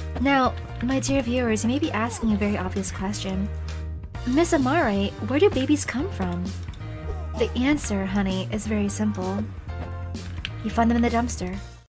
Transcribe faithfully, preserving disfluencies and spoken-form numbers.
Now, my dear viewers, you may be asking a very obvious question. Miss Amare, where do babies come from? The answer, honey, is very simple. You find them in the dumpster.